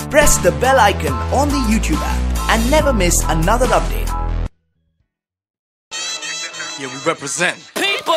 Press the bell icon on the YouTube app and never miss another update. Yeah, we represent. People!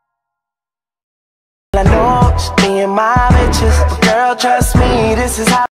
I know, me and my bitches, but girl, trust me, this is how